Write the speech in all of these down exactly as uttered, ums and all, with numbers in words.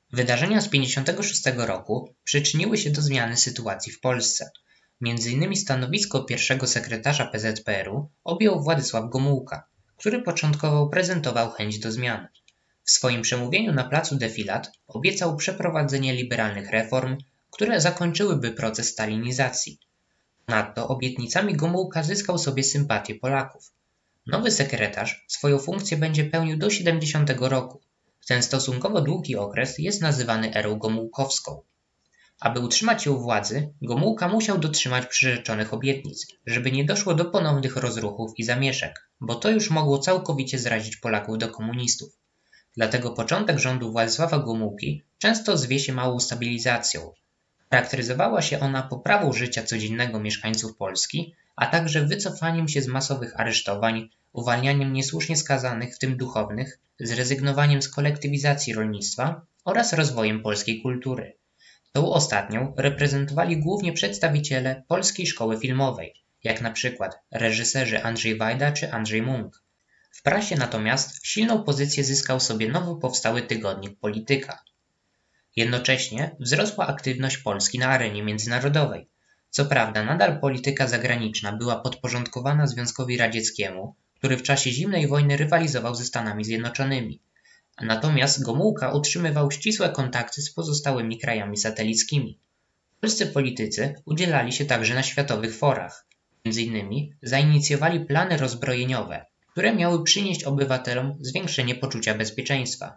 Wydarzenia z pięćdziesiątego szóstego roku przyczyniły się do zmiany sytuacji w Polsce. Między innymi stanowisko pierwszego sekretarza P Z P R u objął Władysław Gomułka, który początkowo prezentował chęć do zmian. W swoim przemówieniu na placu Defilat obiecał przeprowadzenie liberalnych reform, które zakończyłyby proces stalinizacji. Ponadto obietnicami Gomułka zyskał sobie sympatię Polaków. Nowy sekretarz swoją funkcję będzie pełnił do siedemdziesiątego roku. Ten stosunkowo długi okres jest nazywany erą gomułkowską. Aby utrzymać się u władzy, Gomułka musiał dotrzymać przyrzeczonych obietnic, żeby nie doszło do ponownych rozruchów i zamieszek, bo to już mogło całkowicie zrazić Polaków do komunistów. Dlatego początek rządu Władysława Gomułki często zwie się małą stabilizacją. Charakteryzowała się ona poprawą życia codziennego mieszkańców Polski, a także wycofaniem się z masowych aresztowań, uwalnianiem niesłusznie skazanych, w tym duchownych, zrezygnowaniem z kolektywizacji rolnictwa oraz rozwojem polskiej kultury. Tą ostatnią reprezentowali głównie przedstawiciele polskiej szkoły filmowej, jak na przykład reżyserzy Andrzej Wajda czy Andrzej Munk. W prasie natomiast silną pozycję zyskał sobie nowo powstały tygodnik Polityka. Jednocześnie wzrosła aktywność Polski na arenie międzynarodowej. Co prawda nadal polityka zagraniczna była podporządkowana Związkowi Radzieckiemu, który w czasie zimnej wojny rywalizował ze Stanami Zjednoczonymi. Natomiast Gomułka utrzymywał ścisłe kontakty z pozostałymi krajami satelickimi. Polscy politycy udzielali się także na światowych forach. Między innymi zainicjowali plany rozbrojeniowe, które miały przynieść obywatelom zwiększenie poczucia bezpieczeństwa.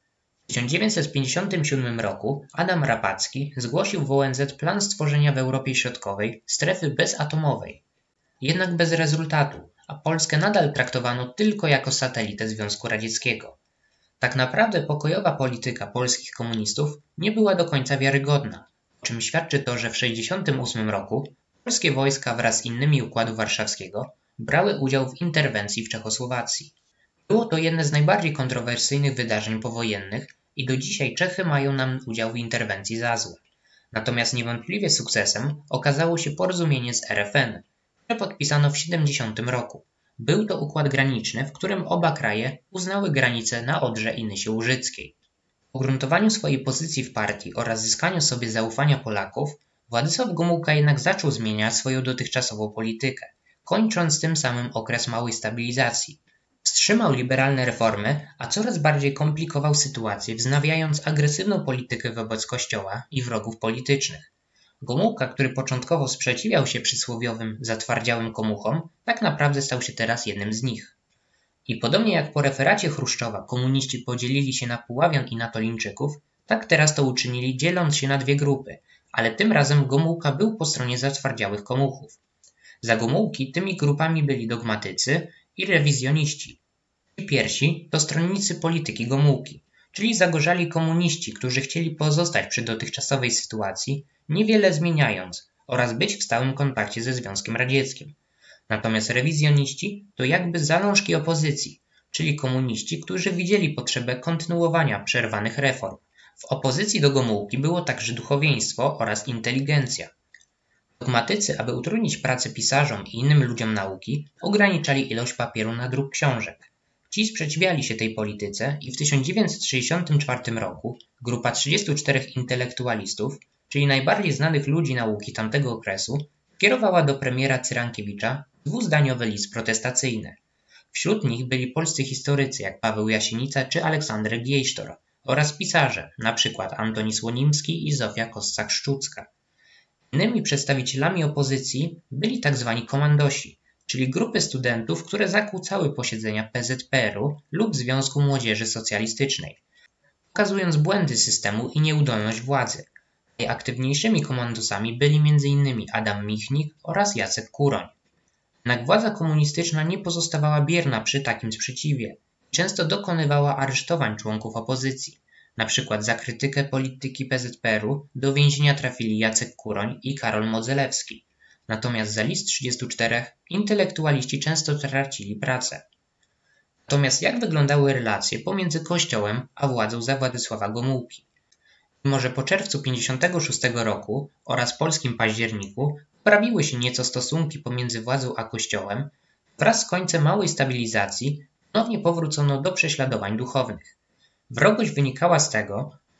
W tysiąc dziewięćset pięćdziesiątym siódmym roku Adam Rapacki zgłosił w O N Z plan stworzenia w Europie Środkowej strefy bezatomowej. Jednak bez rezultatu, a Polskę nadal traktowano tylko jako satelitę Związku Radzieckiego. Tak naprawdę pokojowa polityka polskich komunistów nie była do końca wiarygodna, o czym świadczy to, że w tysiąc dziewięćset sześćdziesiątym ósmym roku polskie wojska wraz z innymi Układu Warszawskiego brały udział w interwencji w Czechosłowacji. Było to jedno z najbardziej kontrowersyjnych wydarzeń powojennych i do dzisiaj Czechy mają nam udział w interwencji za złe. Natomiast niewątpliwie sukcesem okazało się porozumienie z R F N, które podpisano w tysiąc dziewięćset siedemdziesiątym roku. Był to układ graniczny, w którym oba kraje uznały granice na Odrze i Nysie Łużyckiej. Po ugruntowaniu swojej pozycji w partii oraz zyskaniu sobie zaufania Polaków, Władysław Gomułka jednak zaczął zmieniać swoją dotychczasową politykę, kończąc tym samym okres małej stabilizacji. Wstrzymał liberalne reformy, a coraz bardziej komplikował sytuację, wznawiając agresywną politykę wobec Kościoła i wrogów politycznych. Gomułka, który początkowo sprzeciwiał się przysłowiowym, zatwardziałym komuchom, tak naprawdę stał się teraz jednym z nich. I podobnie jak po referacie Chruszczowa komuniści podzielili się na Puławian i Natolińczyków, tak teraz to uczynili, dzieląc się na dwie grupy, ale tym razem Gomułka był po stronie zatwardziałych komuchów. Za Gomułki tymi grupami byli dogmatycy i rewizjoniści. Ci pierwsi to stronnicy polityki Gomułki, czyli zagorzali komuniści, którzy chcieli pozostać przy dotychczasowej sytuacji, niewiele zmieniając, oraz być w stałym kontakcie ze Związkiem Radzieckim. Natomiast rewizjoniści to jakby zalążki opozycji, czyli komuniści, którzy widzieli potrzebę kontynuowania przerwanych reform. W opozycji do Gomułki było także duchowieństwo oraz inteligencja. Dogmatycy, aby utrudnić pracę pisarzom i innym ludziom nauki, ograniczali ilość papieru na druk książek. Ci sprzeciwiali się tej polityce i w tysiąc dziewięćset sześćdziesiątym czwartym roku grupa trzydziestu czterech intelektualistów, czyli najbardziej znanych ludzi nauki tamtego okresu, kierowała do premiera Cyrankiewicza dwuzdaniowy list protestacyjny. Wśród nich byli polscy historycy jak Paweł Jasienica czy Aleksander Giejsztor oraz pisarze, np. Antoni Słonimski i Zofia Kossak-Szczucka. Innymi przedstawicielami opozycji byli tzw. komandosi, czyli grupy studentów, które zakłócały posiedzenia P Z P R u lub Związku Młodzieży Socjalistycznej, pokazując błędy systemu i nieudolność władzy. Najaktywniejszymi komandosami byli między innymi Adam Michnik oraz Jacek Kuroń. Jednak władza komunistyczna nie pozostawała bierna przy takim sprzeciwie. Często dokonywała aresztowań członków opozycji. Na przykład za krytykę polityki P Z P R u do więzienia trafili Jacek Kuroń i Karol Modzelewski. Natomiast za list trzydziestu czterech intelektualiści często tracili pracę. Natomiast jak wyglądały relacje pomiędzy Kościołem a władzą za Władysława Gomułki? Mimo że po czerwcu tysiąc dziewięćset pięćdziesiątego szóstego roku oraz polskim październiku poprawiły się nieco stosunki pomiędzy władzą a Kościołem, wraz z końcem małej stabilizacji ponownie powrócono do prześladowań duchownych. Wrogość wynikała z tego,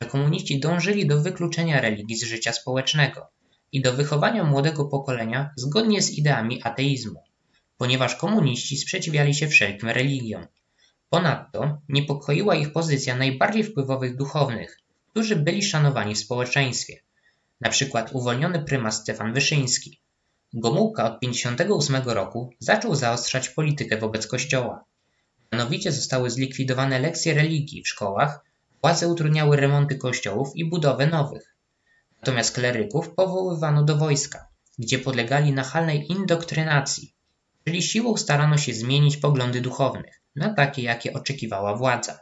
że komuniści dążyli do wykluczenia religii z życia społecznego i do wychowania młodego pokolenia zgodnie z ideami ateizmu, ponieważ komuniści sprzeciwiali się wszelkim religiom. Ponadto niepokoiła ich pozycja najbardziej wpływowych duchownych, którzy byli szanowani w społeczeństwie, na przykład uwolniony prymas Stefan Wyszyński. Gomułka od tysiąc dziewięćset pięćdziesiątego ósmego roku zaczął zaostrzać politykę wobec Kościoła. Mianowicie zostały zlikwidowane lekcje religii w szkołach, władze utrudniały remonty kościołów i budowę nowych. Natomiast kleryków powoływano do wojska, gdzie podlegali nachalnej indoktrynacji, czyli siłą starano się zmienić poglądy duchownych na takie, jakie oczekiwała władza.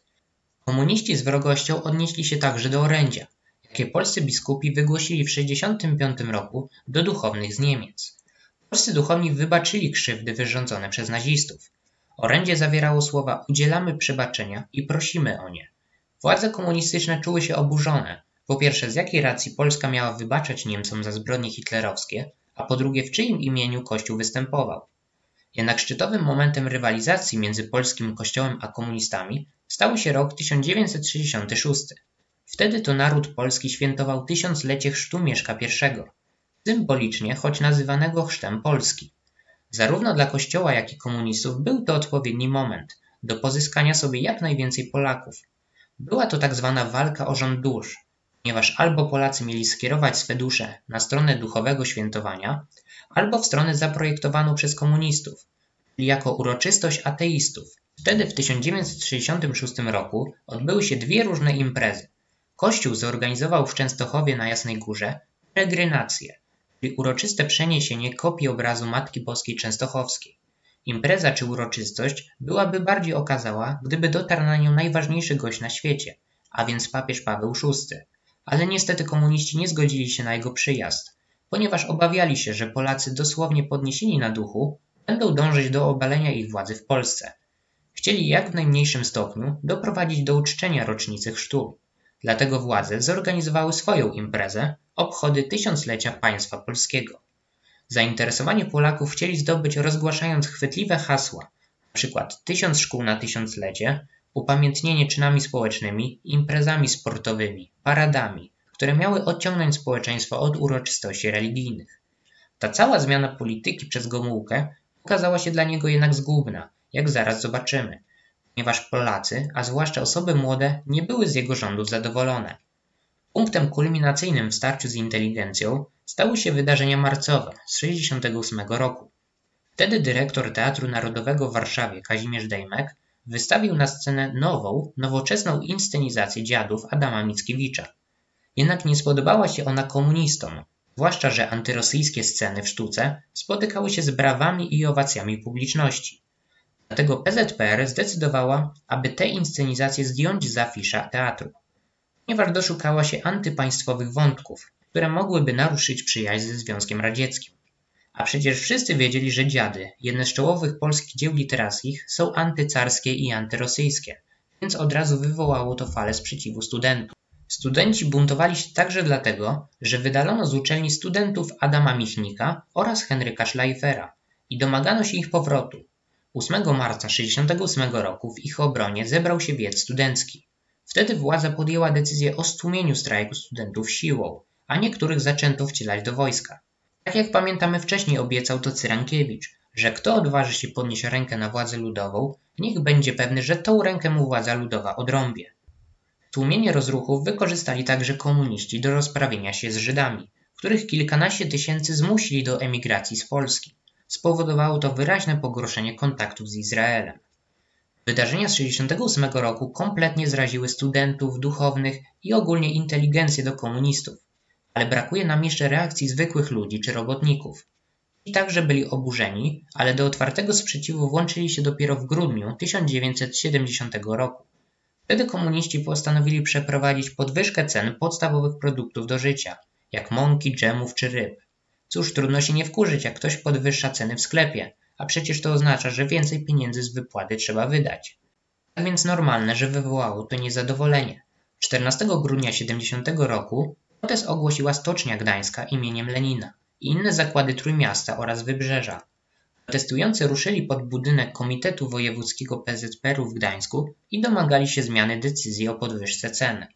Komuniści z wrogością odnieśli się także do orędzia, jakie polscy biskupi wygłosili w tysiąc dziewięćset sześćdziesiątym piątym roku do duchownych z Niemiec. Polscy duchowni wybaczyli krzywdy wyrządzone przez nazistów. Orędzie zawierało słowa „udzielamy przebaczenia i prosimy o nie”. Władze komunistyczne czuły się oburzone, po pierwsze z jakiej racji Polska miała wybaczać Niemcom za zbrodnie hitlerowskie, a po drugie w czyim imieniu Kościół występował. Jednak szczytowym momentem rywalizacji między polskim kościołem a komunistami stał się rok tysiąc dziewięćset sześćdziesiąty szósty. Wtedy to naród polski świętował tysiąclecie chrztu Mieszka I, symbolicznie, choć nazywanego chrztem Polski. Zarówno dla kościoła, jak i komunistów był to odpowiedni moment do pozyskania sobie jak najwięcej Polaków. Była to tak zwana walka o rząd dusz, ponieważ albo Polacy mieli skierować swe dusze na stronę duchowego świętowania, albo w stronę zaprojektowaną przez komunistów, czyli jako uroczystość ateistów. Wtedy w tysiąc dziewięćset sześćdziesiątym szóstym roku odbyły się dwie różne imprezy. Kościół zorganizował w Częstochowie na Jasnej Górze peregrinację, czyli uroczyste przeniesienie kopii obrazu Matki Boskiej Częstochowskiej. Impreza czy uroczystość byłaby bardziej okazała, gdyby dotarł na nią najważniejszy gość na świecie, a więc papież Paweł szósty. Ale niestety komuniści nie zgodzili się na jego przyjazd, ponieważ obawiali się, że Polacy dosłownie podniesieni na duchu będą dążyć do obalenia ich władzy w Polsce. Chcieli jak w najmniejszym stopniu doprowadzić do uczczenia rocznicy chrztu. Dlatego władze zorganizowały swoją imprezę, obchody tysiąclecia państwa polskiego. Zainteresowanie Polaków chcieli zdobyć rozgłaszając chwytliwe hasła, np. tysiąc szkół na tysiąclecie, upamiętnienie czynami społecznymi, imprezami sportowymi, paradami, które miały odciągnąć społeczeństwo od uroczystości religijnych. Ta cała zmiana polityki przez Gomułkę okazała się dla niego jednak zgubna, jak zaraz zobaczymy, ponieważ Polacy, a zwłaszcza osoby młode, nie były z jego rządów zadowolone. Punktem kulminacyjnym w starciu z inteligencją stały się wydarzenia marcowe z tysiąc dziewięćset sześćdziesiątego ósmego roku. Wtedy dyrektor Teatru Narodowego w Warszawie Kazimierz Dejmek wystawił na scenę nową, nowoczesną inscenizację Dziadów Adama Mickiewicza. Jednak nie spodobała się ona komunistom, zwłaszcza że antyrosyjskie sceny w sztuce spotykały się z brawami i owacjami publiczności. Dlatego P Z P R zdecydowała, aby tę inscenizację zdjąć z afisza teatru, ponieważ doszukała się antypaństwowych wątków, które mogłyby naruszyć przyjaźń ze Związkiem Radzieckim. A przecież wszyscy wiedzieli, że Dziady, jedne z czołowych polskich dzieł literackich, są antycarskie i antyrosyjskie, więc od razu wywołało to falę sprzeciwu studentów. Studenci buntowali się także dlatego, że wydalono z uczelni studentów Adama Michnika oraz Henryka Schleifera i domagano się ich powrotu. ósmego marca tysiąc dziewięćset sześćdziesiątego ósmego roku w ich obronie zebrał się wiec studencki. Wtedy władza podjęła decyzję o stłumieniu strajku studentów siłą, a niektórych zaczęto wcielać do wojska. Tak jak pamiętamy wcześniej obiecał to Cyrankiewicz, że kto odważy się podnieść rękę na władzę ludową, niech będzie pewny, że tą rękę mu władza ludowa odrąbie. Tłumienie rozruchów wykorzystali także komuniści do rozprawienia się z Żydami, których kilkanaście tysięcy zmusili do emigracji z Polski. Spowodowało to wyraźne pogorszenie kontaktów z Izraelem. Wydarzenia z tysiąc dziewięćset sześćdziesiątego ósmego roku kompletnie zraziły studentów, duchownych i ogólnie inteligencję do komunistów, ale brakuje nam jeszcze reakcji zwykłych ludzi czy robotników. I także byli oburzeni, ale do otwartego sprzeciwu włączyli się dopiero w grudniu tysiąc dziewięćset siedemdziesiątego roku. Wtedy komuniści postanowili przeprowadzić podwyżkę cen podstawowych produktów do życia, jak mąki, dżemów czy ryb. Cóż, trudno się nie wkurzyć, jak ktoś podwyższa ceny w sklepie, a przecież to oznacza, że więcej pieniędzy z wypłaty trzeba wydać. Tak więc normalne, że wywołało to niezadowolenie. czternastego grudnia siedemdziesiątego roku protest ogłosiła Stocznia Gdańska imieniem Lenina i inne zakłady Trójmiasta oraz Wybrzeża. Protestujący ruszyli pod budynek Komitetu Wojewódzkiego P Z P R u w Gdańsku i domagali się zmiany decyzji o podwyżce cen.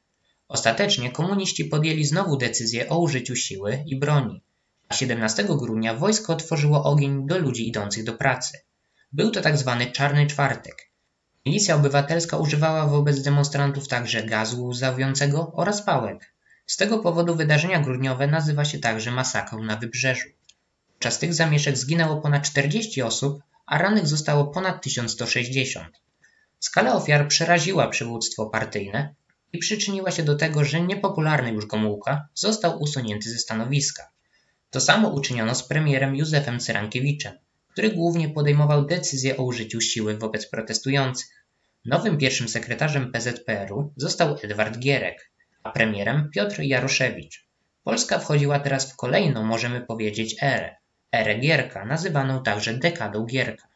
Ostatecznie komuniści podjęli znowu decyzję o użyciu siły i broni, a siedemnastego grudnia wojsko otworzyło ogień do ludzi idących do pracy. Był to tak zwany Czarny Czwartek. Milicja obywatelska używała wobec demonstrantów także gazu łzawiącego oraz pałek. Z tego powodu wydarzenia grudniowe nazywa się także masakrą na Wybrzeżu. Podczas tych zamieszek zginęło ponad czterdzieści osób, a rannych zostało ponad tysiąc sto sześćdziesiąt. Skala ofiar przeraziła przywództwo partyjne i przyczyniła się do tego, że niepopularny już Gomułka został usunięty ze stanowiska. To samo uczyniono z premierem Józefem Cyrankiewiczem, który głównie podejmował decyzje o użyciu siły wobec protestujących. Nowym pierwszym sekretarzem P Z P R u został Edward Gierek, a premierem Piotr Jaroszewicz. Polska wchodziła teraz w kolejną, możemy powiedzieć, erę. Erę Gierka, nazywaną także dekadą Gierka.